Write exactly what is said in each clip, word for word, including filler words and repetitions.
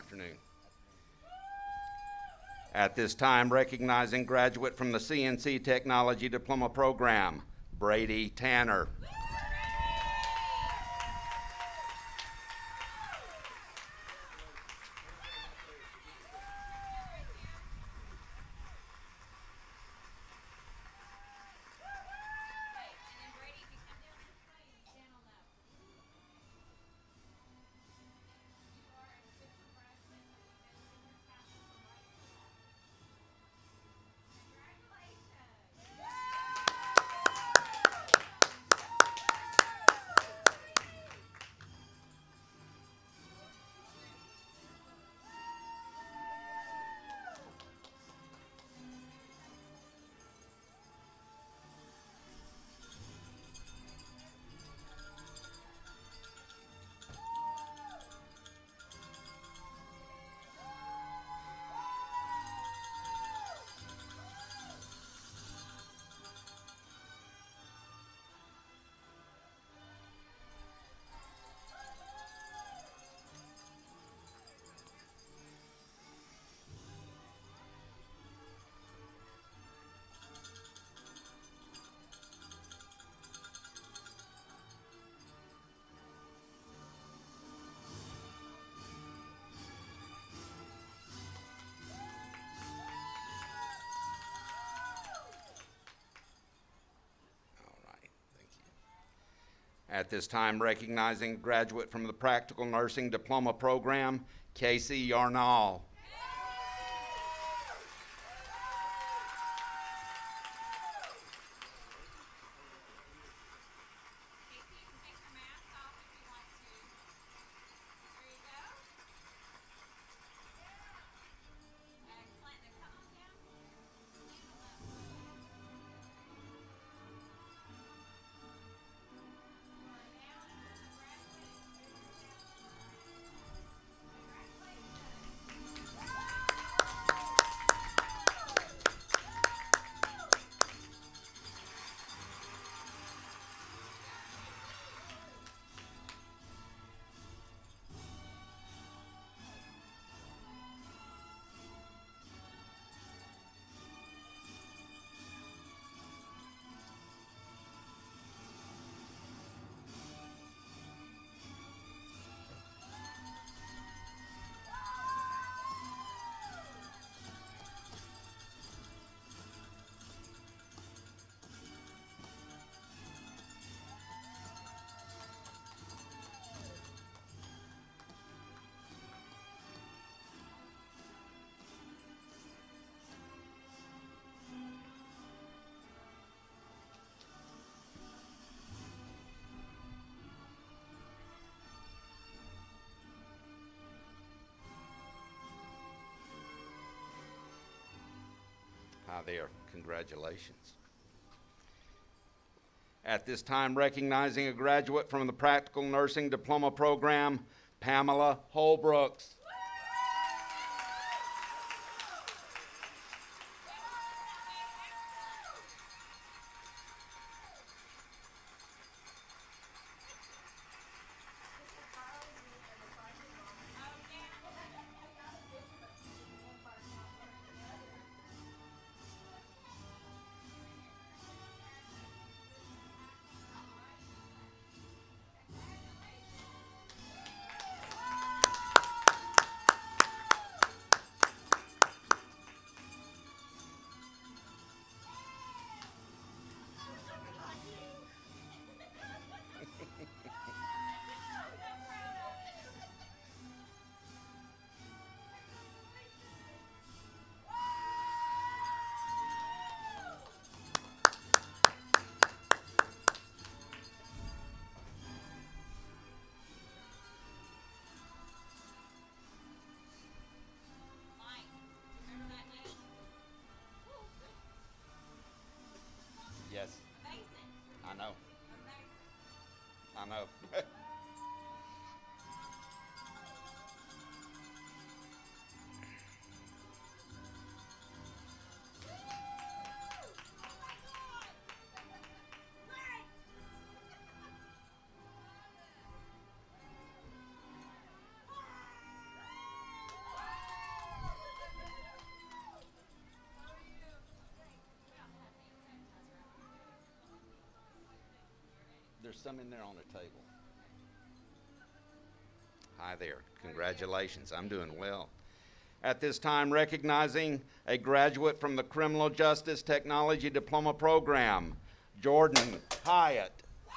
afternoon. At this time, recognizing graduate from the C N C Technology Diploma Program, Brady Tanner. At this time, recognizing graduate from the Practical Nursing Diploma Program, Casey Yarnall. Hi there, congratulations. At this time, recognizing a graduate from the Practical Nursing Diploma Program, Pamela Holbrooks. there's some in there on the table. Hi there. Congratulations. I'm doing well. At this time, recognizing a graduate from the Criminal Justice Technology Diploma Program, Jordan Hyatt.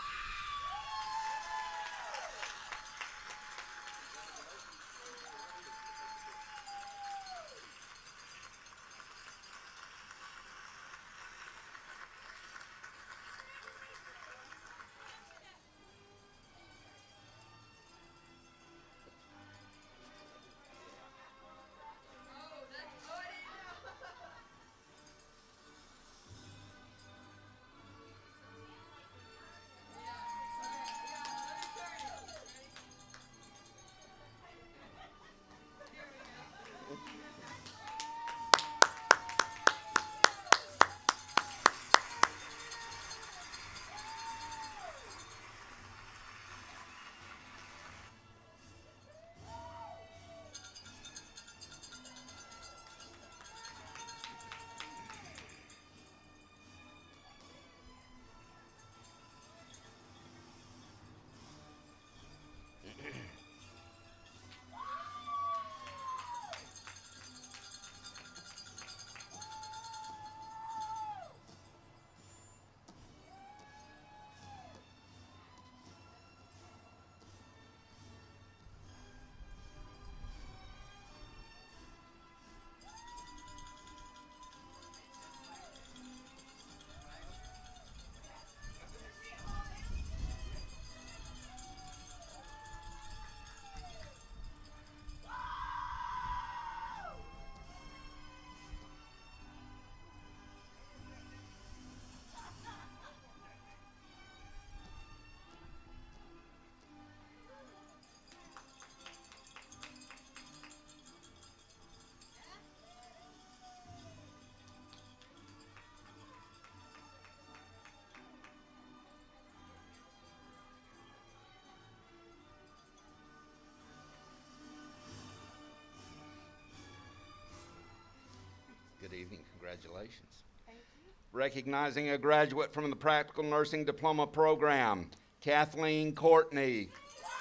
Good evening. Congratulations. Thank you. Recognizing a graduate from the Practical Nursing Diploma Program, Kathleen Courtney.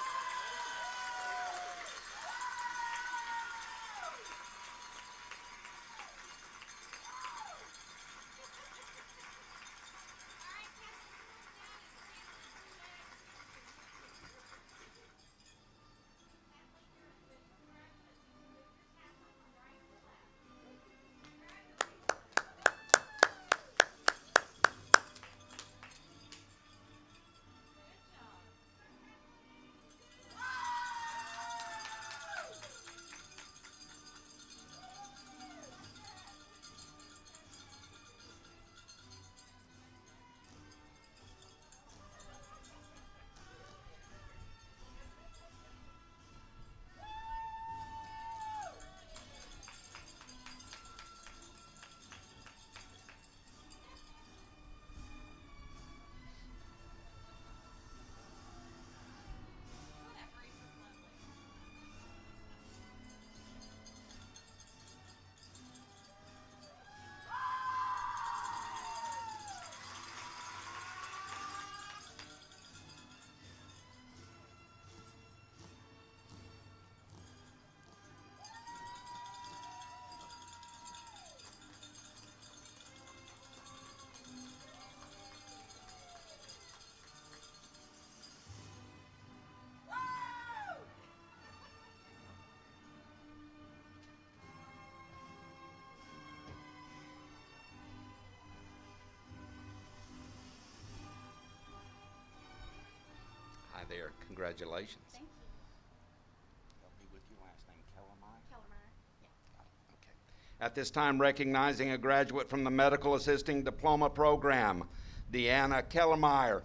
Hi there. Congratulations. Thank you. Help me with your last name, Kellermeyer? Kellermeyer. Yeah. Got it. Okay. At this time, recognizing a graduate from the Medical Assisting Diploma Program, Deanna Kellermeyer.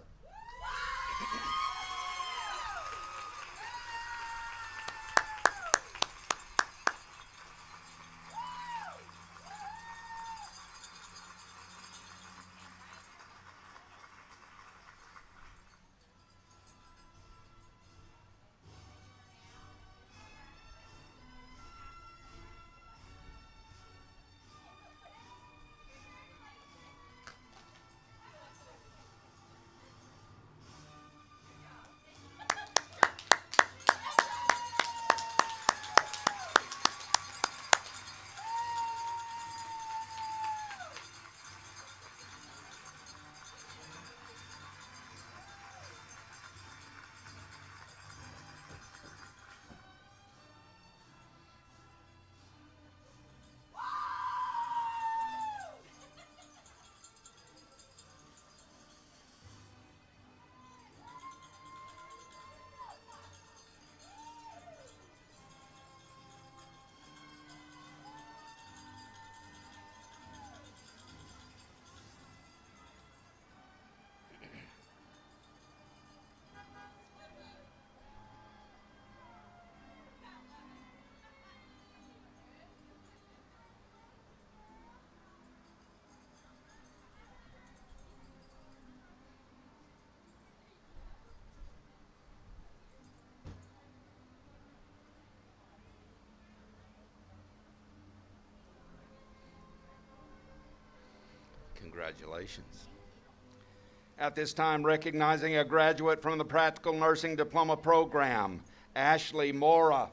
Congratulations. At this time, recognizing a graduate from the Practical Nursing Diploma Program, Ashley Mora.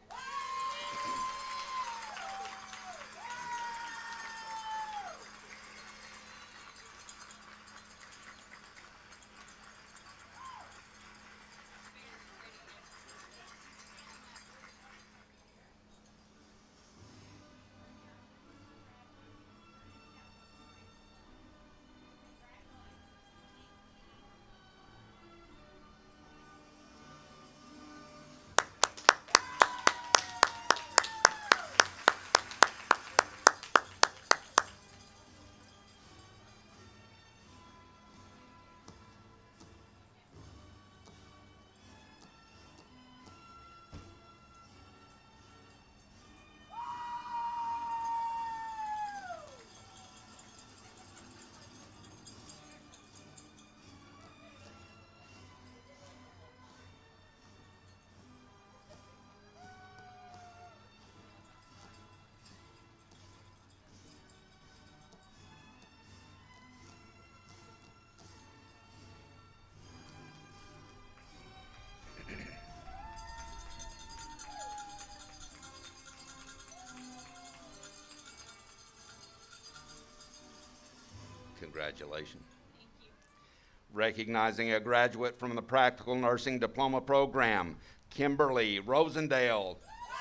Congratulations. Thank you. Recognizing a graduate from the Practical Nursing Diploma Program, Kimberly Rosendale.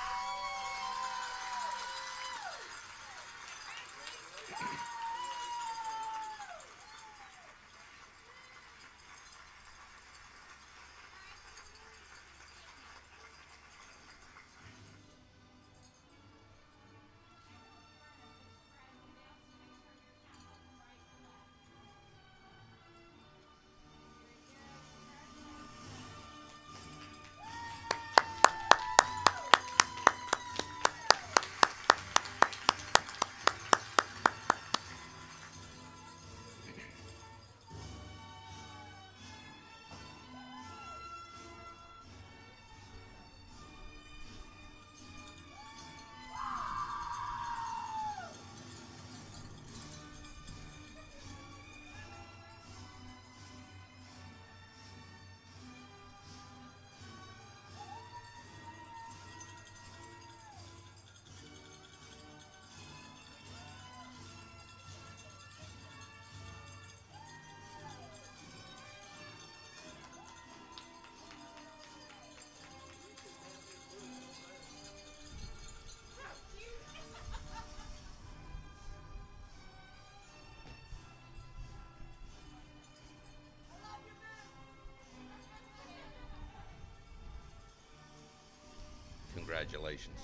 Congratulations.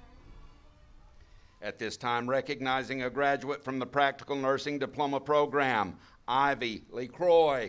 At this time, recognizing a graduate from the Practical Nursing Diploma Program, Ivy LeCroy.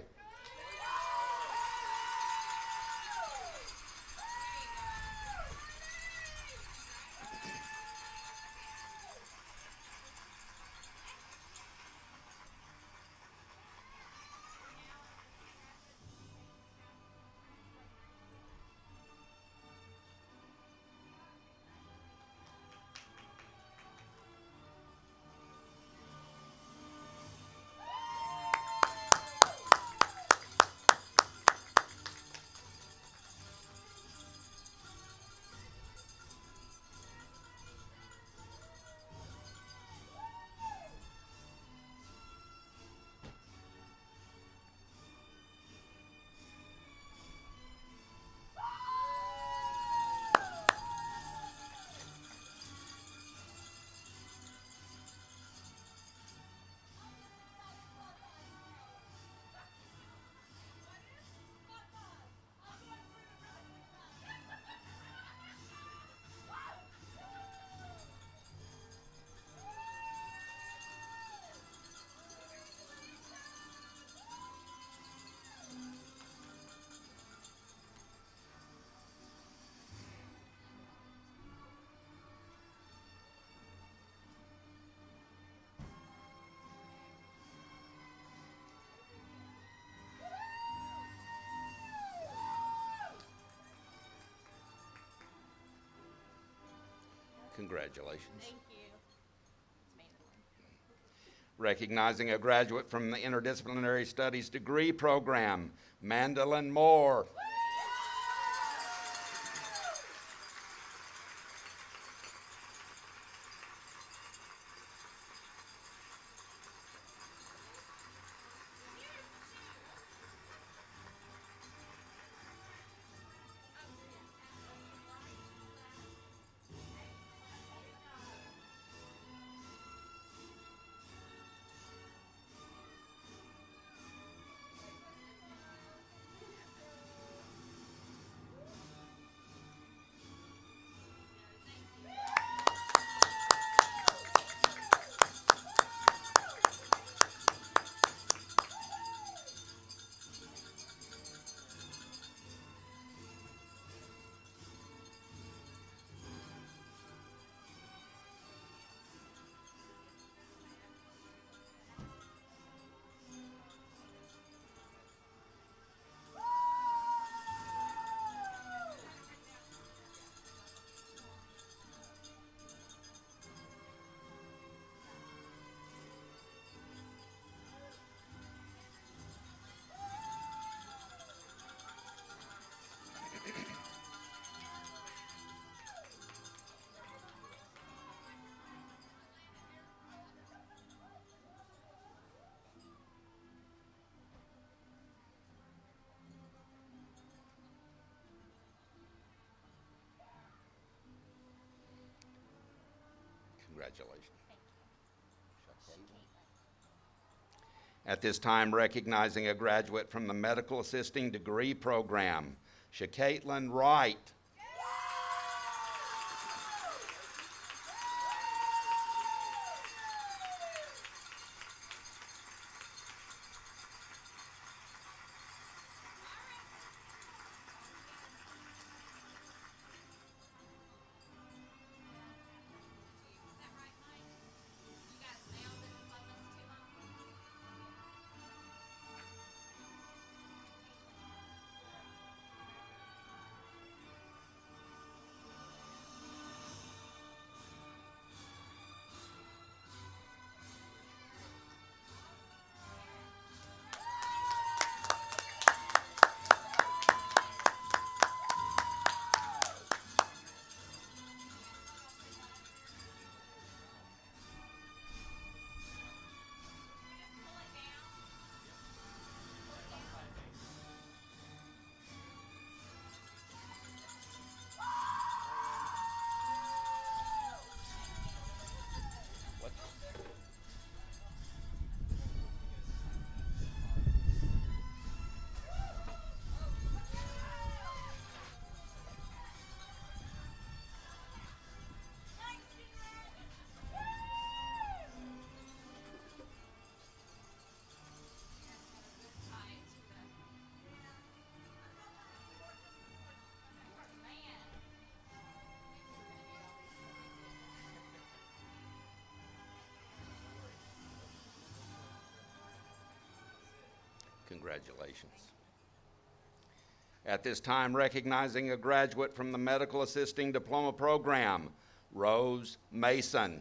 Congratulations. Thank you. It's amazing. Recognizing a graduate from the Interdisciplinary Studies degree program, Mandolin Moore. Congratulations. At this time, recognizing a graduate from the Medical Assisting Degree Program, Shakaitlin Wright. Congratulations. At this time, recognizing a graduate from the Medical Assisting Diploma Program, Rose Mason.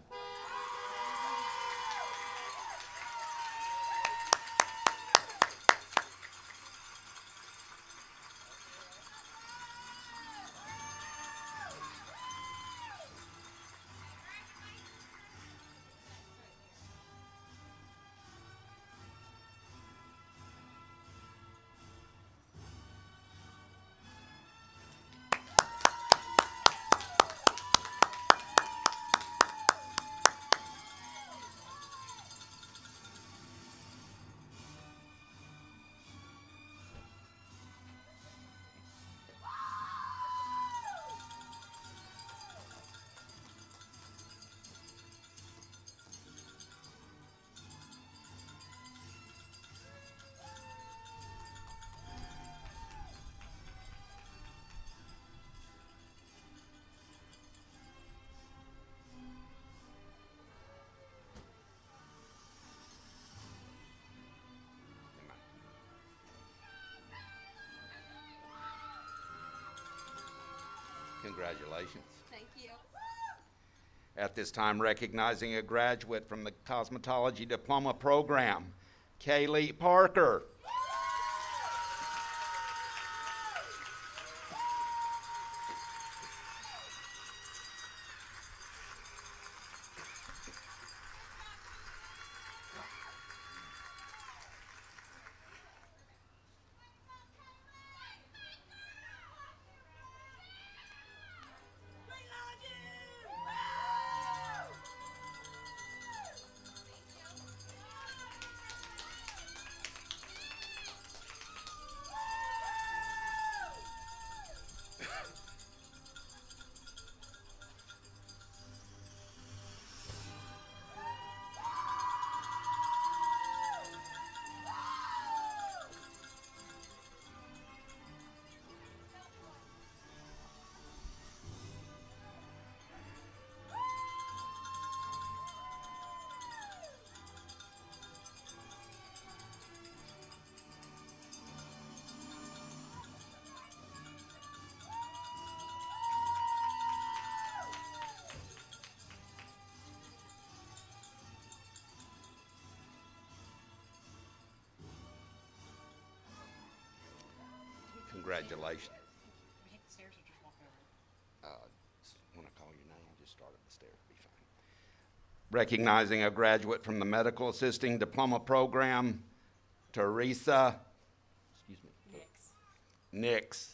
Congratulations. Thank you. At this time, recognizing a graduate from the Cosmetology Diploma Program, Kaylee Parker. Congratulations. We hit the stairs or just walk over? Uh, when I call your name, just start up the stairs, be fine. Recognizing a graduate from the Medical Assisting Diploma Program, Teresa, excuse me, Nix. Nix.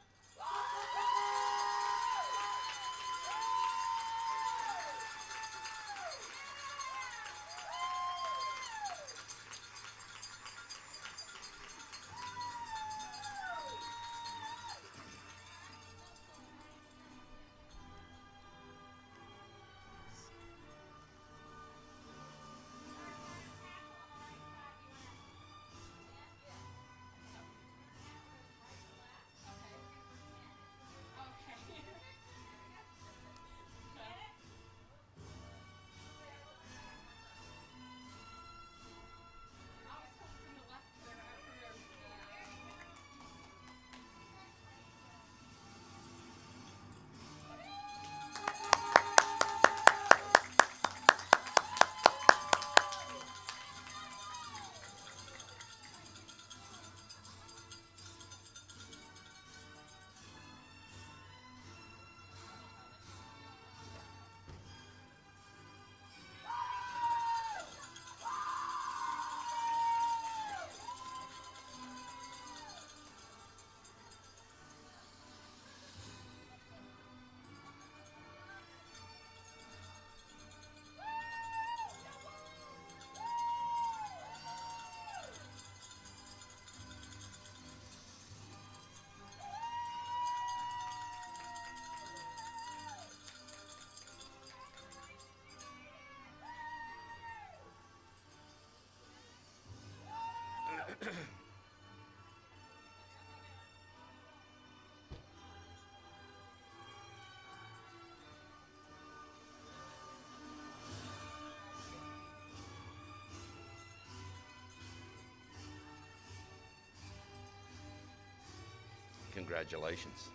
Congratulations.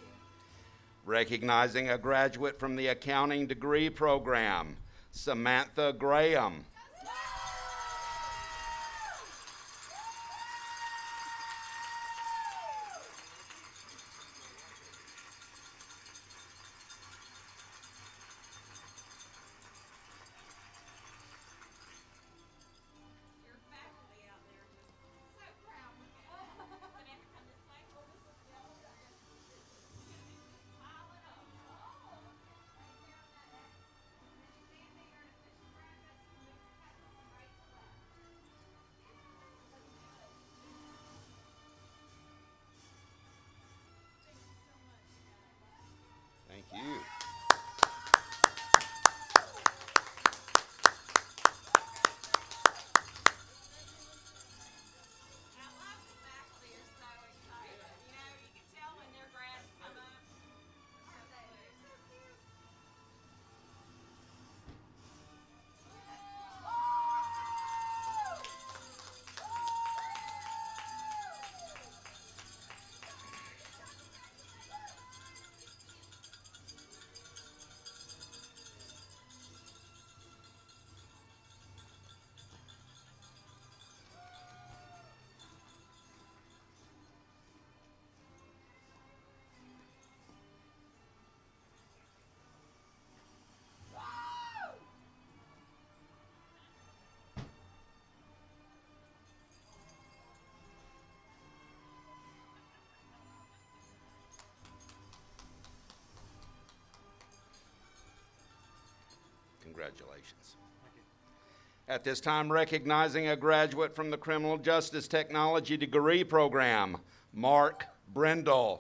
Recognizing a graduate from the Accounting Degree Program, Samantha Graham. Congratulations. At this time, recognizing a graduate from the Criminal Justice Technology degree program, Mark Brindle.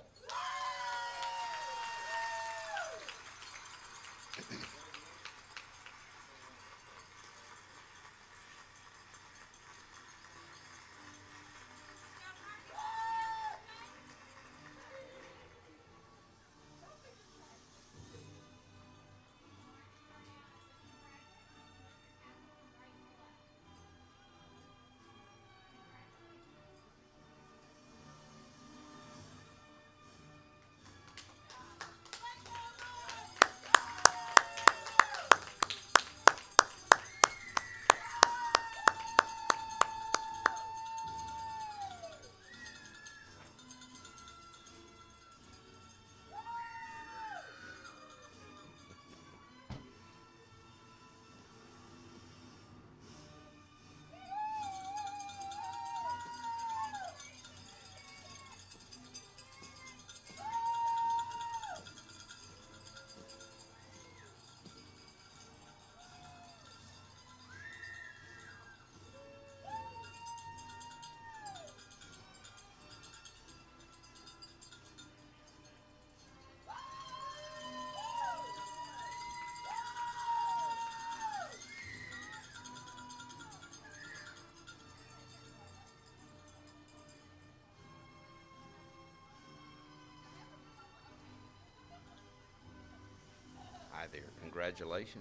Hi there, congratulations.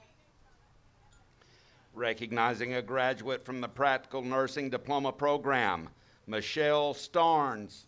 Recognizing a graduate from the Practical Nursing Diploma Program, Michelle Starnes.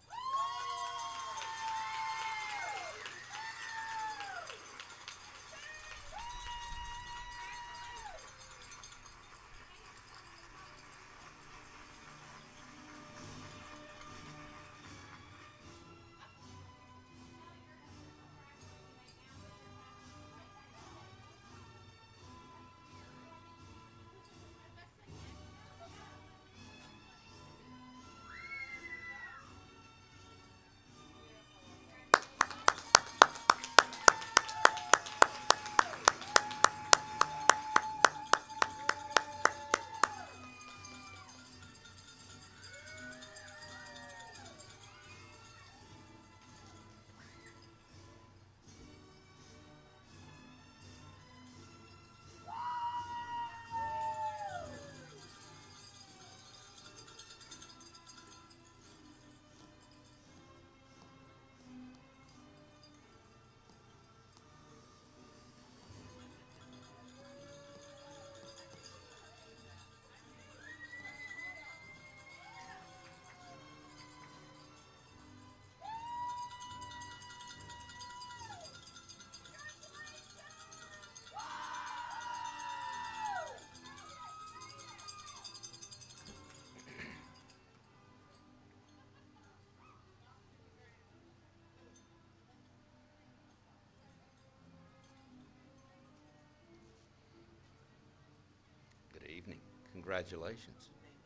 Evening. Congratulations.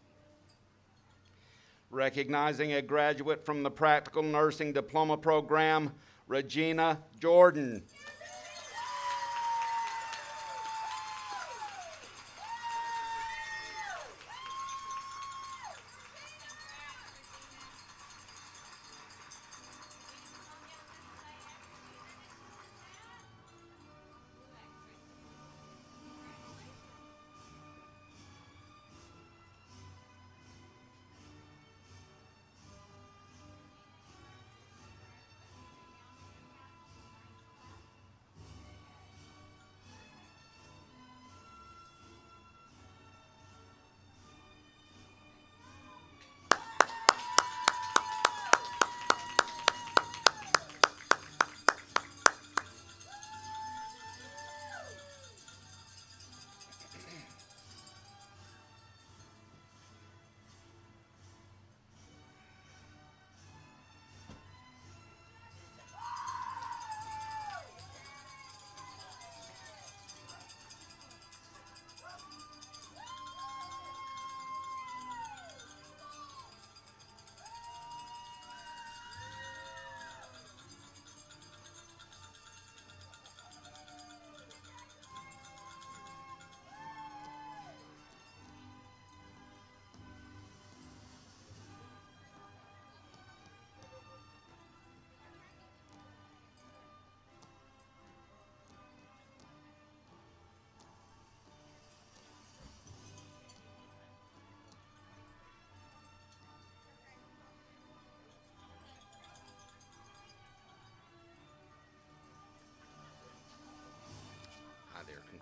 Recognizing a graduate from the Practical Nursing Diploma Program, Regina Jordan.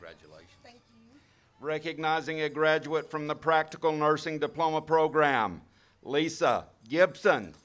Congratulations. Thank you. Recognizing a graduate from the Practical Nursing Diploma Program, Lisa Gibson.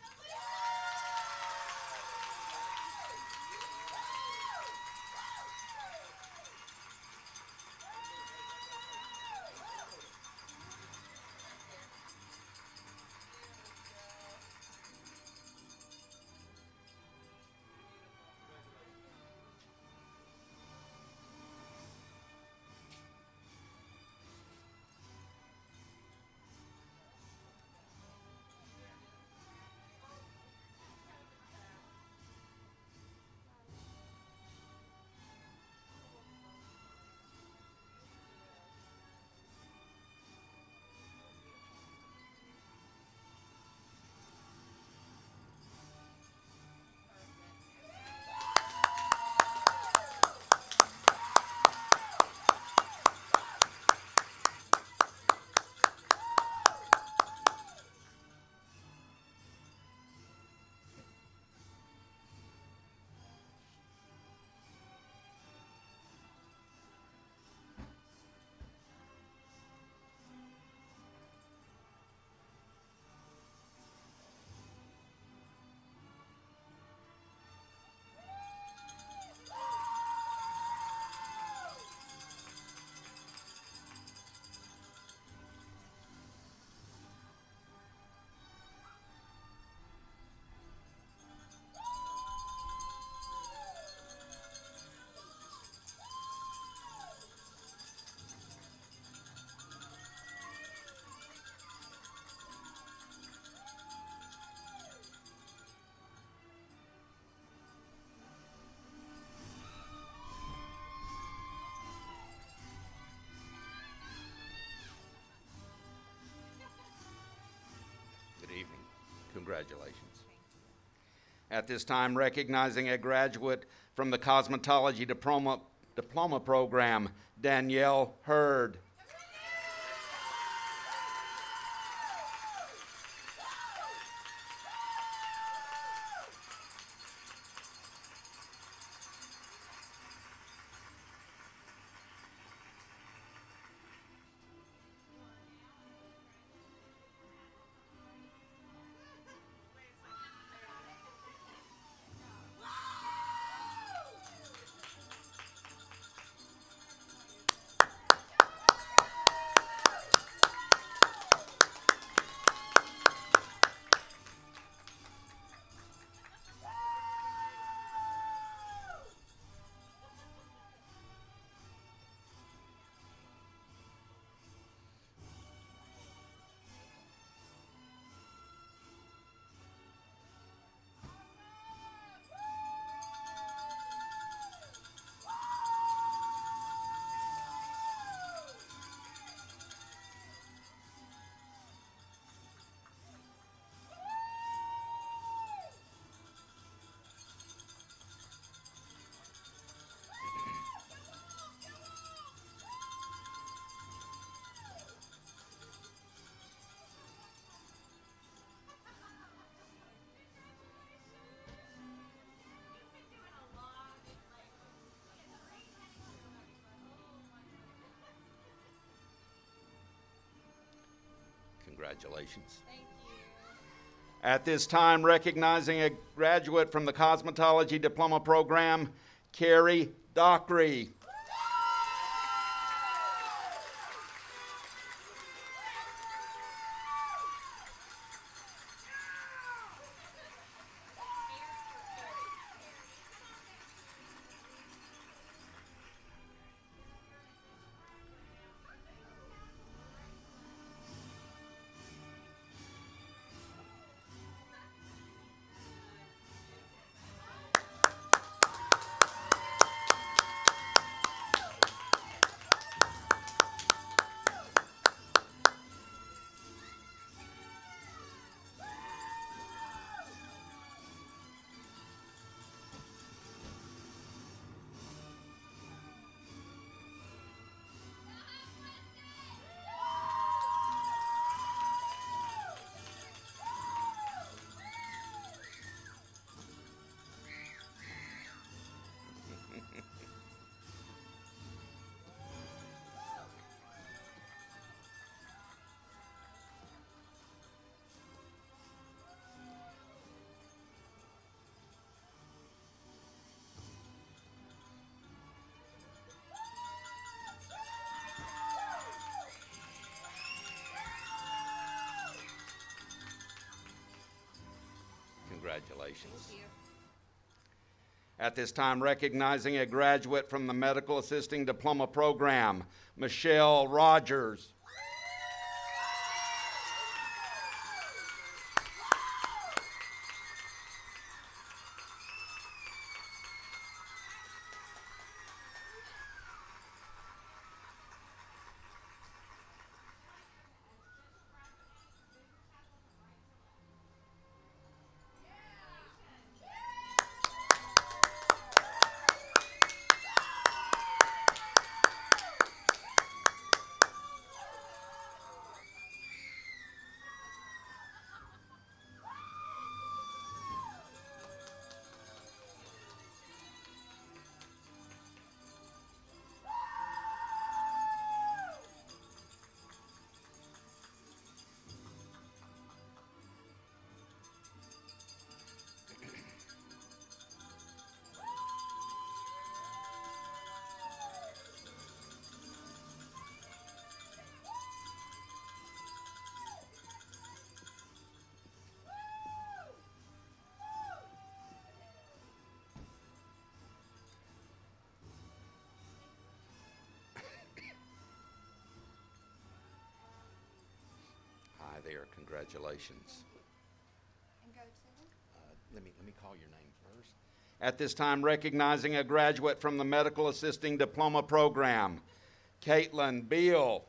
Good evening. Congratulations. At this time, recognizing a graduate from the Cosmetology Diploma, Diploma Program, Danielle Hurd. Congratulations. Thank you. At this time, recognizing a graduate from the Cosmetology Diploma Program, Carrie Dockery. Congratulations. Thank you. At this time, recognizing a graduate from the Medical Assisting Diploma Program, Michelle Rogers. Hi there, congratulations. And go to? Uh, let me, let me call your name first. At this time, recognizing a graduate from the Medical Assisting Diploma Program, Caitlin Beal.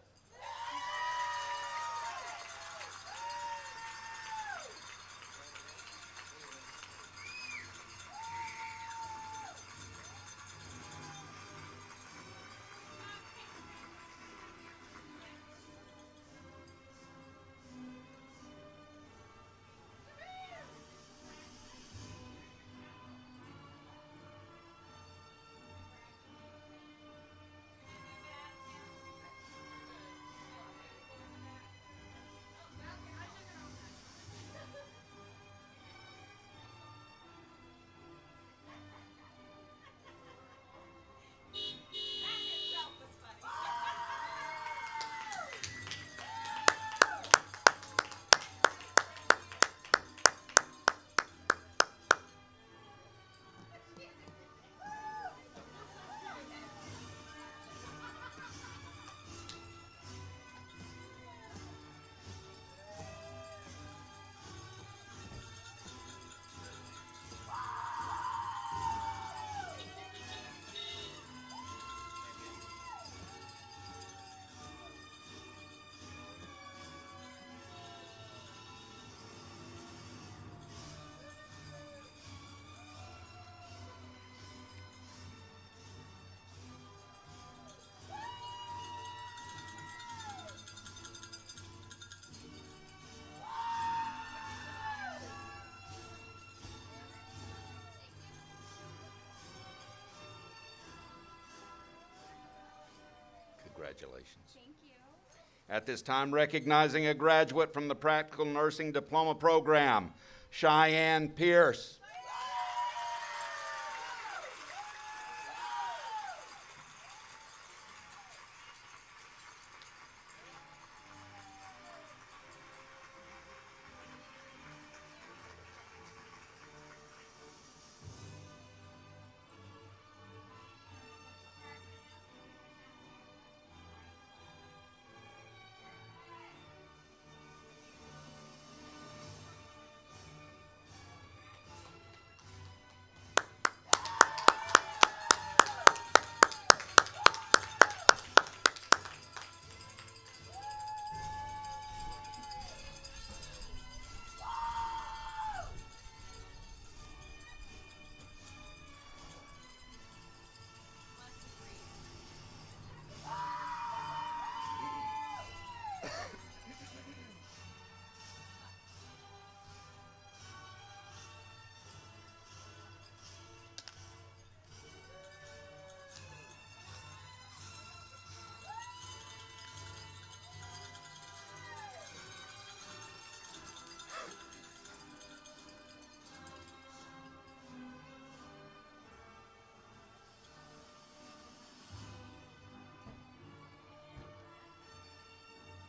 Congratulations. Thank you. At this time, recognizing a graduate from the Practical Nursing Diploma Program, Cheyenne Pierce.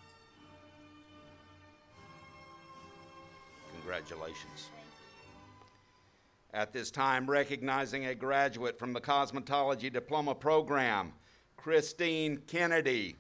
Congratulations. At this time, recognizing a graduate from the Cosmetology Diploma Program, Christine Kennedy.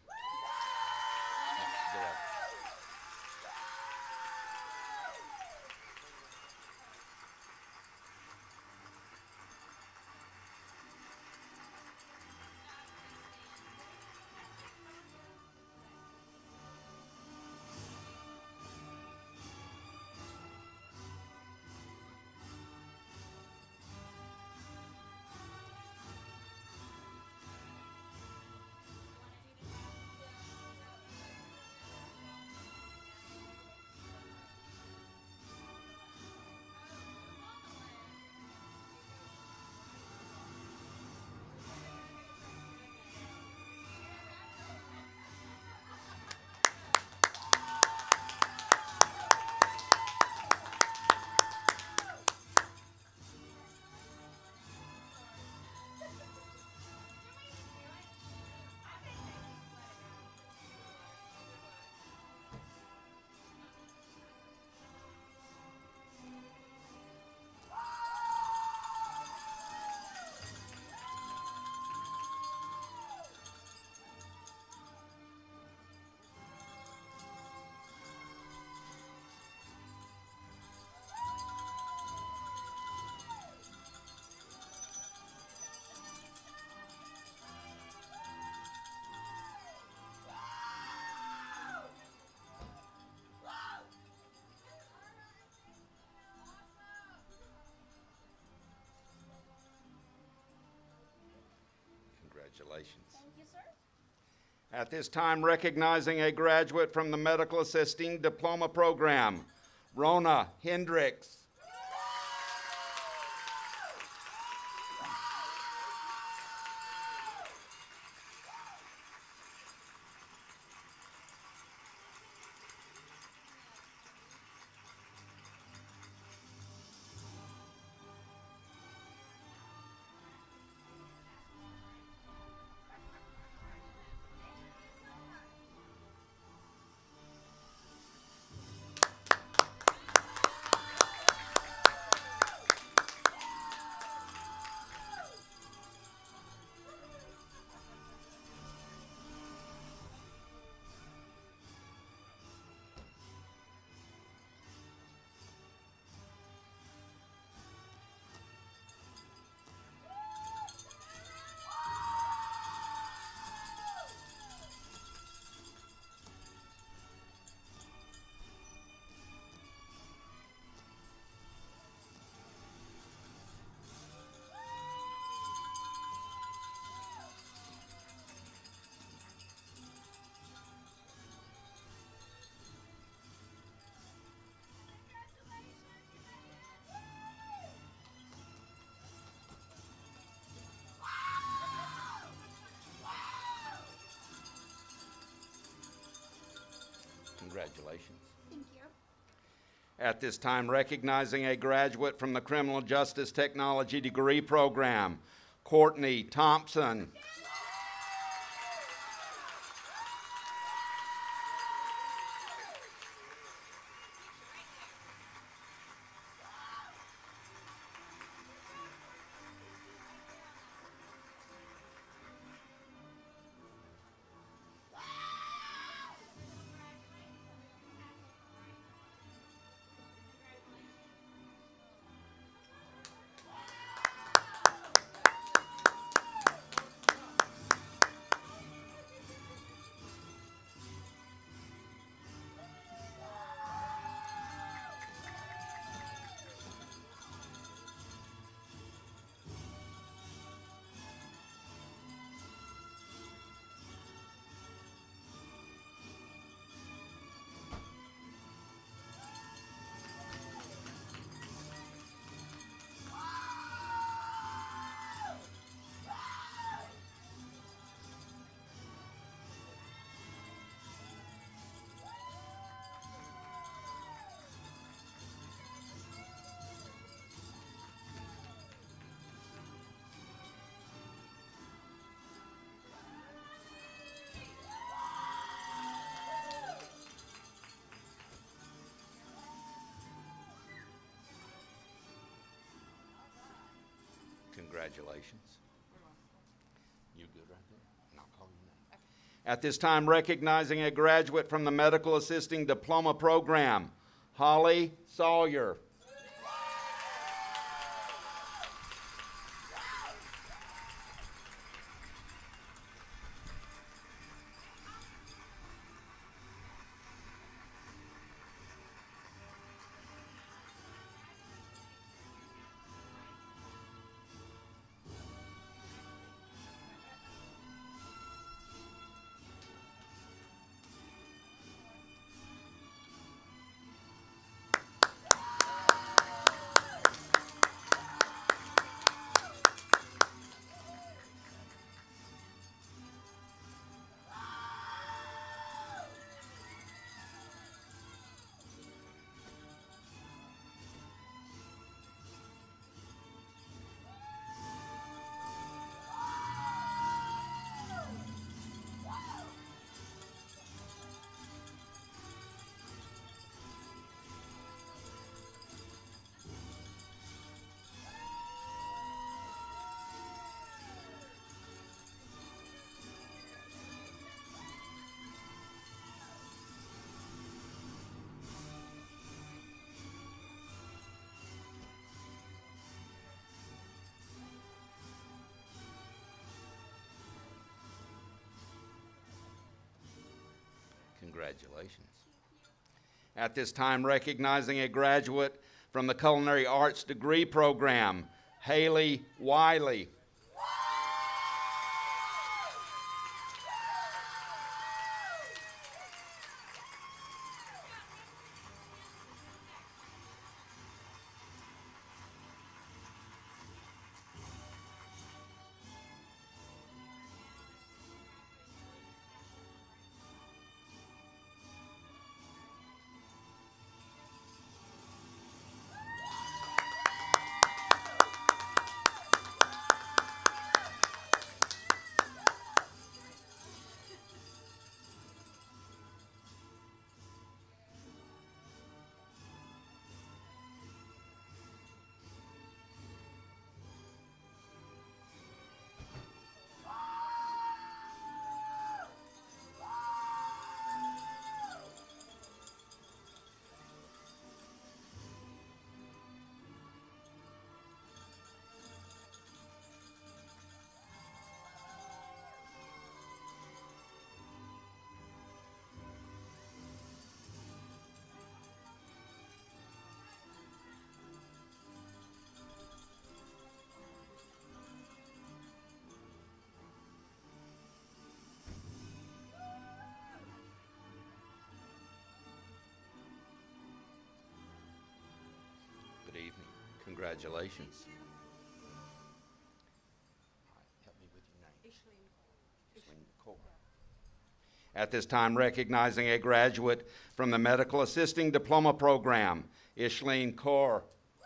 Congratulations. Thank you, sir. At this time, recognizing a graduate from the Medical Assisting Diploma Program, Rona Hendricks. Congratulations. Thank you. At this time, recognizing a graduate from the Criminal Justice Technology Degree Program, Courtney Thompson. Congratulations. You good right there? And I'll call your name. At this time, recognizing a graduate from the Medical Assisting Diploma Program, Holly Sawyer. Congratulations. At this time, recognizing a graduate from the Culinary Arts Degree Program, Haley Wiley. Good evening. Congratulations. All right, help me with your name. Ishleen Cole. At this time, recognizing a graduate from the Medical Assisting Diploma Program, Ishleen Kaur.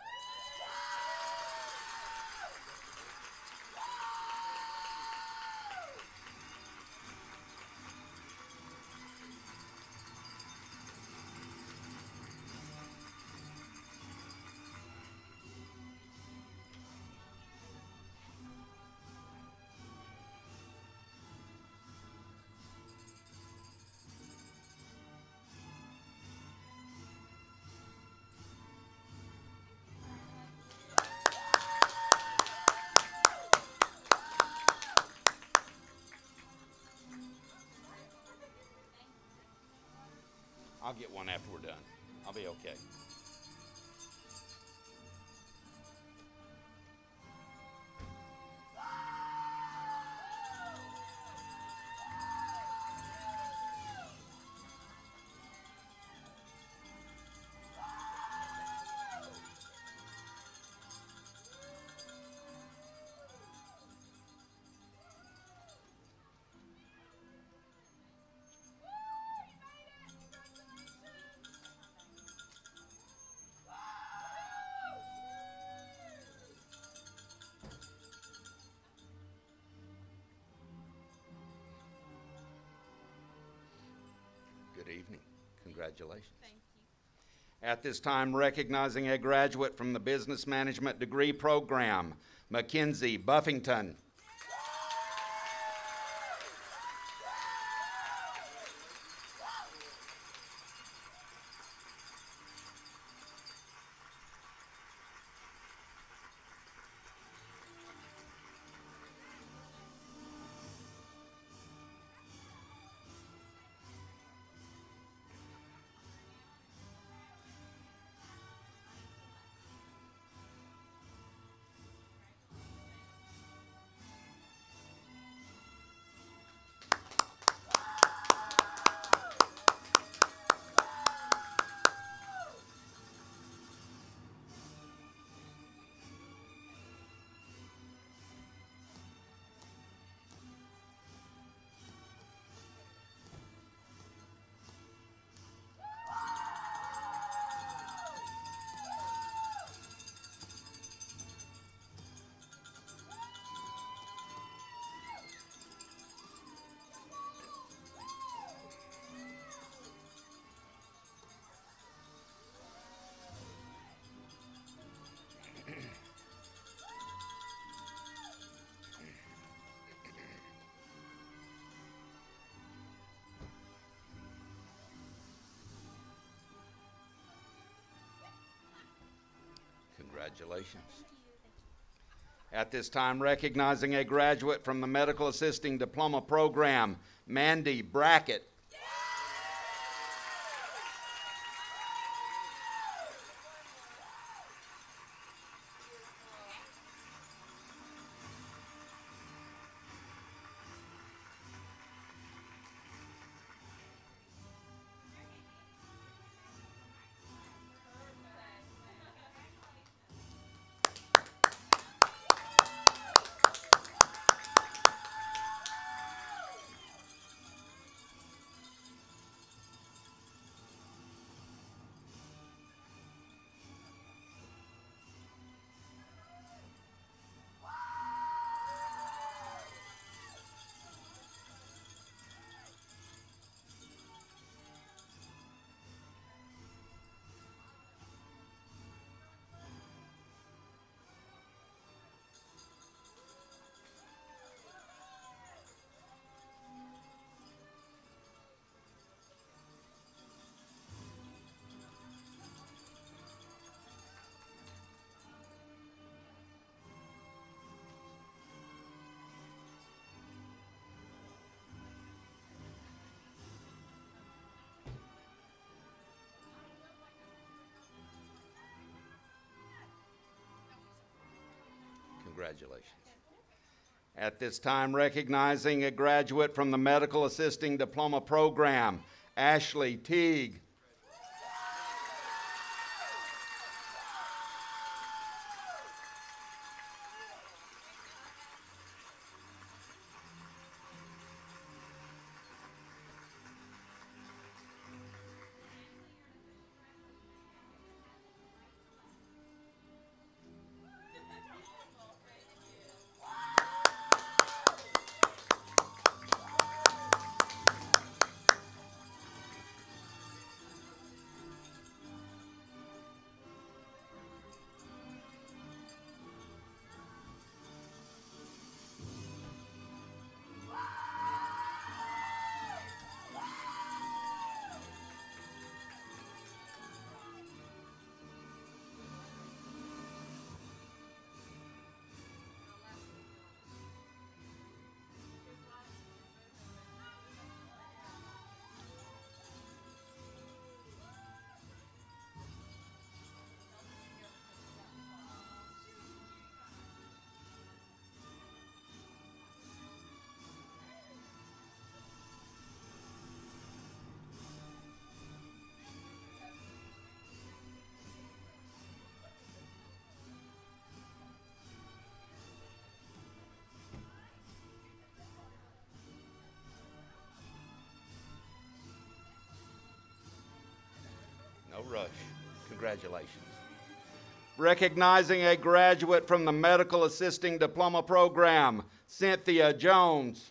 I'll get one after we're done. I'll be okay. Good evening. Congratulations. Thank you. At this time, recognizing a graduate from the Business Management degree program, Mackenzie Buffington. Congratulations. At this time, recognizing a graduate from the Medical Assisting Diploma Program, Mandy Brackett. Congratulations. At this time, recognizing a graduate from the Medical Assisting Diploma Program, Ashley Teague. No rush. Congratulations. Recognizing a graduate from the Medical Assisting Diploma Program, Cynthia Jones.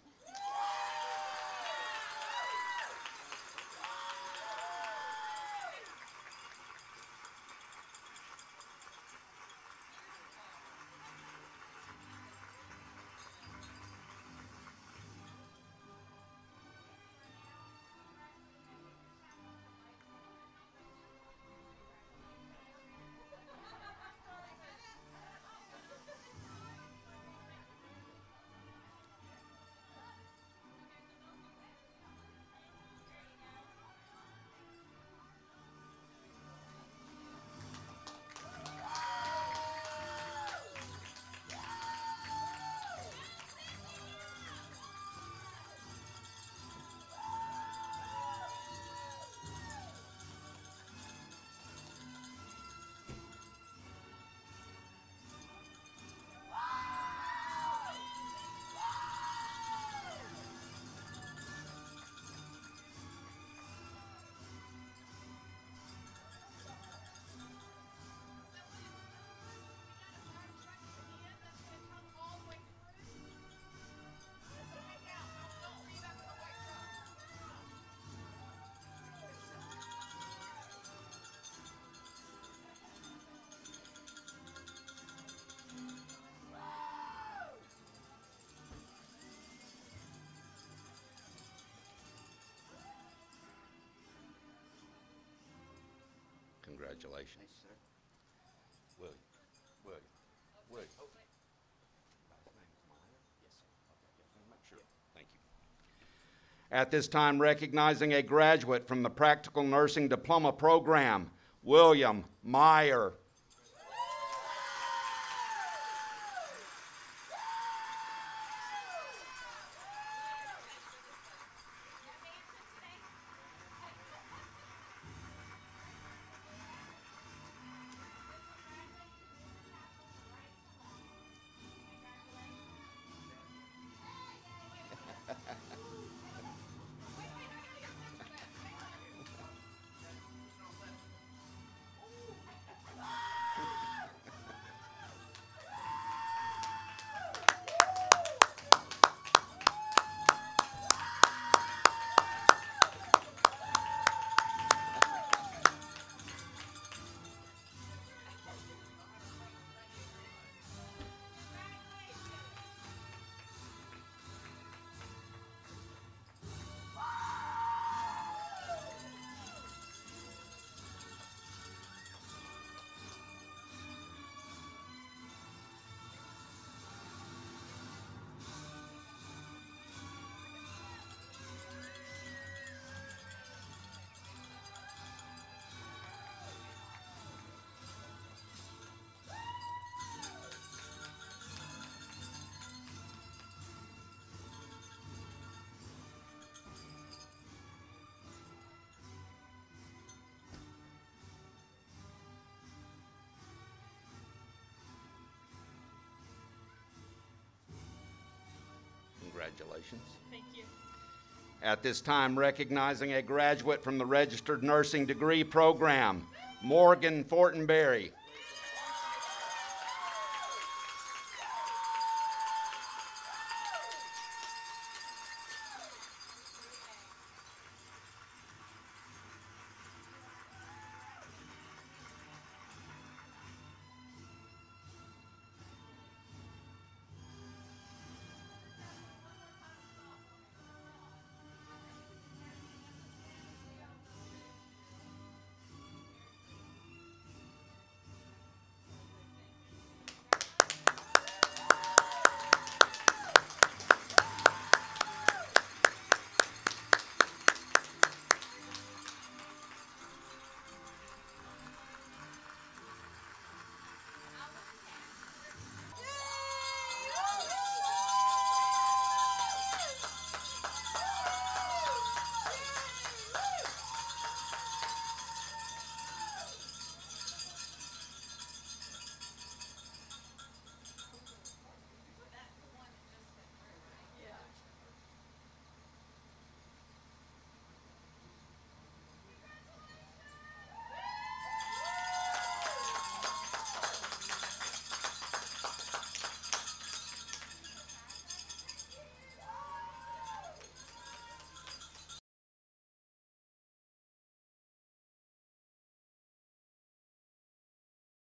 Congratulations. Thank you, sir. William, William, William. Last name is Meyer? Yes, sir. Just wanna make sure. Thank you. At this time, recognizing a graduate from the Practical Nursing Diploma Program, William Meyer. Congratulations. Thank you. At this time, recognizing a graduate from the Registered Nursing Degree Program, Morgan Fortenberry.